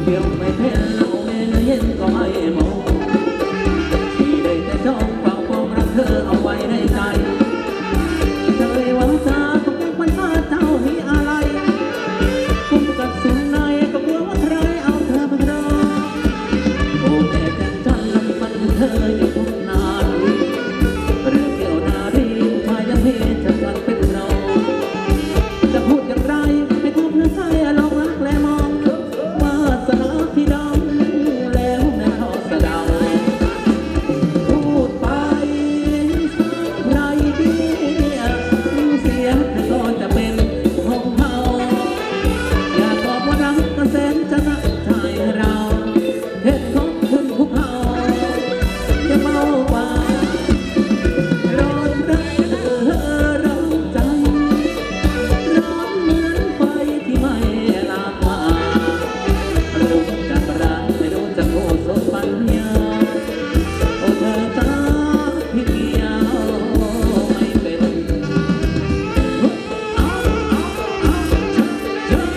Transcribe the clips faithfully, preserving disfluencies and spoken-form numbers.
เที่ยวไม่เพ่นเราเองเย็นก็ไม่มองที่ได้แต่จ้องเฝ้าความรักเธอเอาไว้ในใจเธอหวังจะตกมันว่าเจ้ามีอะไรคุ้มกับสุนในก็กลัวว่าใครเอาเธอมาครองโอ้แม่จันจันลำพันเธออยู่ทุกนาทีเรื่องเกี่ยวนารีชายยังเพศจะกันเป็นเราจะพูดอย่างไรไม่พูดเพื่อใครลองรักและมองว่าสนาพี่ดำแล้วแม่เขาสะดาวพูดไปไรดีเสียงแต่ก็จะเป็นของเขาอยากบอกว่ารักก็แสนจะน่าใจเราเห็นเขาขึ้นภูเขาจะเมากว่าร้อนรักเออร้อนใจร้อนเหมือนไฟที่ไม่ลามมารู้จักรักไม่รู้จักโอ้สดปัญญาโอ้เธอตาพี่เกียวไม่เป็นเอาเอาเอาเชิญ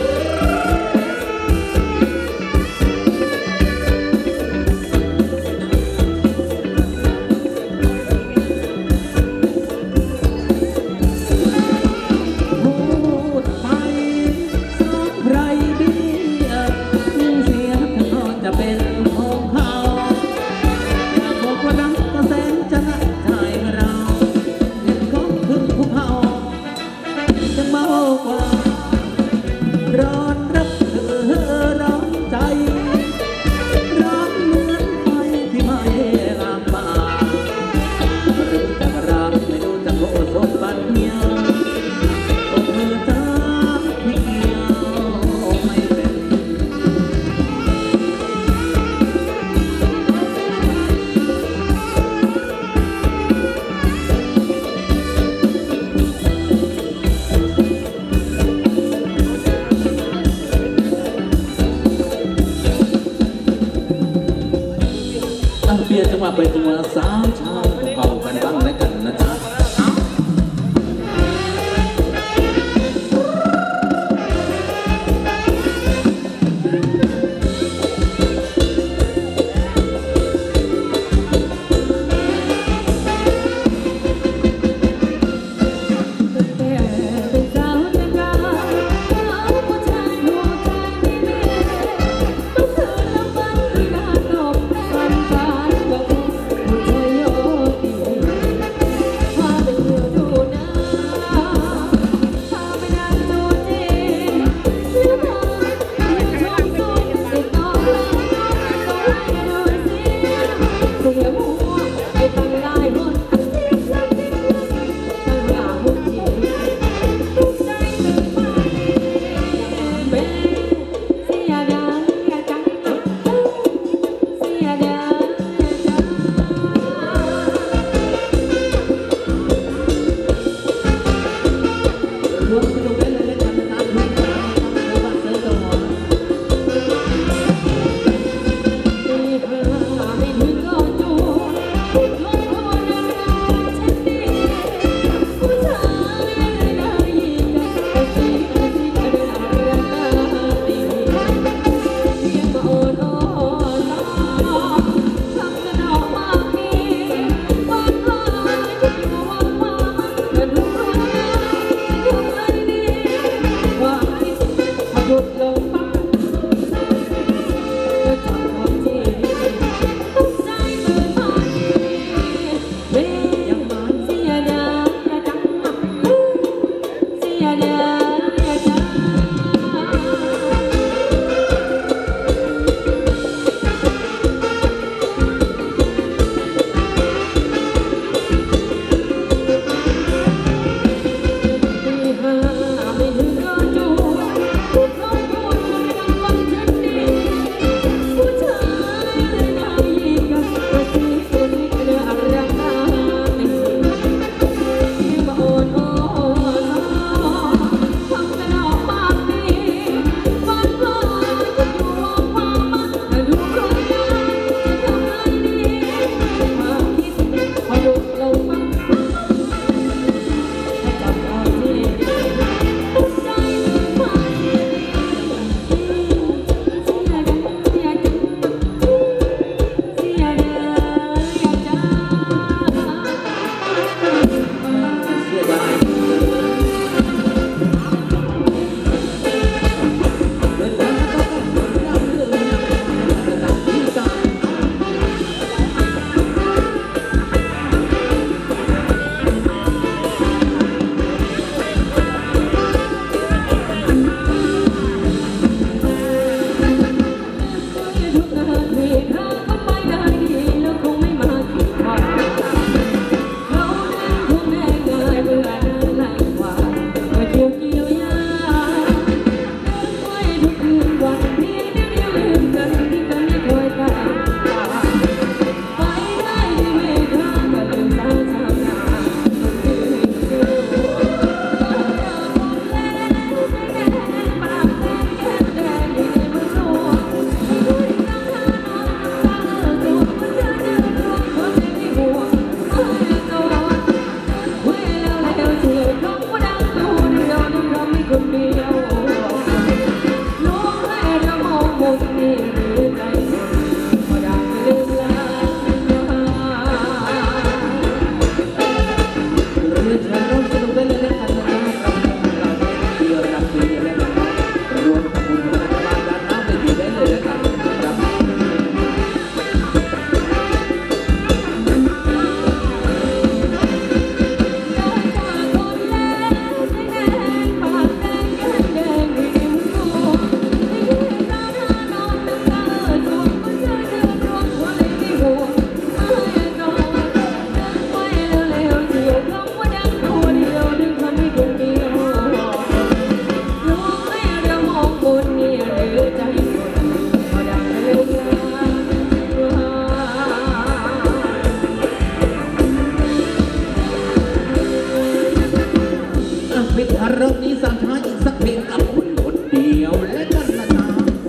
พูดไปสองไรดีเสียงก็จะเป็นของเขาอยากบอกว่ารักก็แสนจะน่าใจเราเห็นเขาขึ้นภูเขาจะเมากว่าร้อนรักเธอร้อนใจร้อนเหมือนไฟที่ไม่ลามมารู้จักรักไม่รู้จักโอ้สดปัญญาโอ้เธอจ้าพี่เกียวไม่เป็น ตั้งเปลี่ยนจังหวะไปจังหวะสาวชาวเก่ากันบ้างและกันนะจ๊ะงนี่หรือใจก็อยากลืมลาหรือจะร้องสนุกได้เลยนะครับเราเที่ยวรักดีและรวมกับคุณรัฐบาลด้านน้ำได้ดีได้เลยนะครับปิดอารมณ์นี้สั่งท้ายอีกสักเพลงกับคุณคนเดียวและกันนะจ๊ะ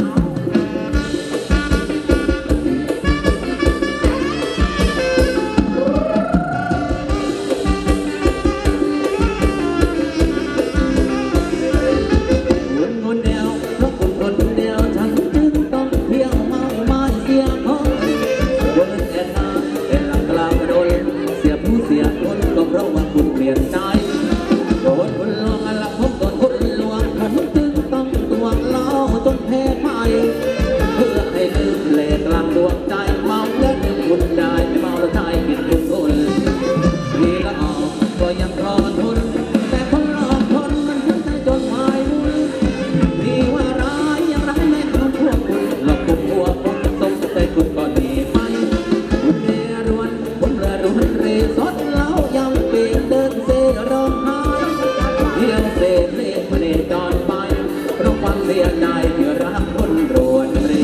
คนคนเดียวเพราะคนคนเดียวฉันจึงต้องเที่ยวเมาไม้เสียของเดินแอนนาเป็นหลังกลางโดนเสียผู้เสียคนก็เพราะว่าคุณเปลี่ยนใจโดนคนลวงละผมโดนคนลวงผมจึงต้องตวงเล่าจนแพ้พ่ายเพื่อให้ลืมเล่กลางดวงใจเมาแล้วลืมคุณได้ไม่เมาแล้วใจกินทุกคนทีละออกก็ยังทอนทนแต่คนหลอกคนมันถึงใจจนวายวุ่นที่ว่าร้ายยังรักแม่ของพวกคุณหลอกผมหัวผมสมใจคุณก่อนหนีไปคุณเรือรวนผมเรือรวนเรสดเล่ายังเปียเดินเซร้องไห้เที่ยวเซเล่มาเนจรไปเพราะความเสียใจที่รักคนรวนเร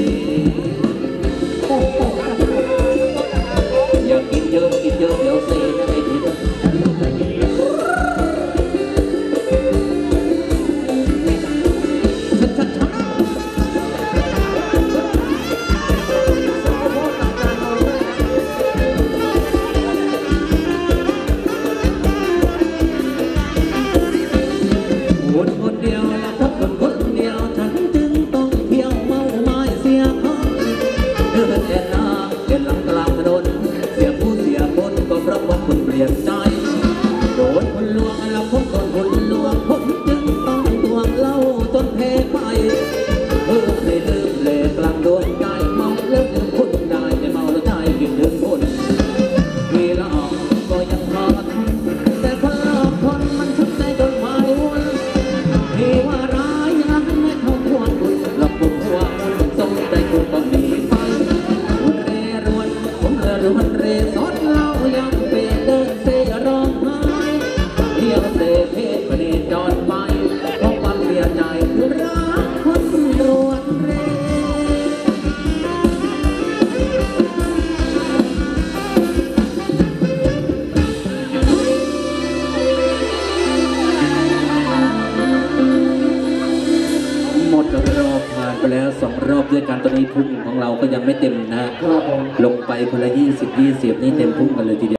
อย่ากินเยอะกินเยอะเดี๋ยวเซจะไม่ดีเลยคนคนเดียวและทับคนคนเดียวฉันจึงต้องเที่ยวเมาไม้เสียของเดินแอนนาเดินหลังกลางถนนเสียผู้เสียคนก็เพราะว่าคุณเปลี่ยนใจโดนคนลวงและผมโดนคนลวงผมจึงต้องตวงเล่าจนแพ้ไปเพื่อให้ลืมเล่กลางดวงใจเมาแล้วลืมคุณได้ไม่เมาแล้วใจกินถึงคนทีละออกก็ยังทอนแต่คนหลอกคนมันทุกใจจนวายวุ่นที่ว่าร้ายยังแม่เขาควรคุณหลับบุกหัวสมใจคุณต้องหนีไปคุณเรรวนผมเรรวนเรสดเล่ายังเปเดินเซร้องไห้เที่ยวเซเพศประเนจรไปเพราะความเสียใจคือรักคนรวนเรหมดรอบผ่านไปแล้วสองรอบด้วยกันตอนนี้พุ่งของเราก็ยังไม่เต็มนะครับลงไปคนละยี่สิบยี่สิบนี่เต็มพุ่งกันเลยทีเดียว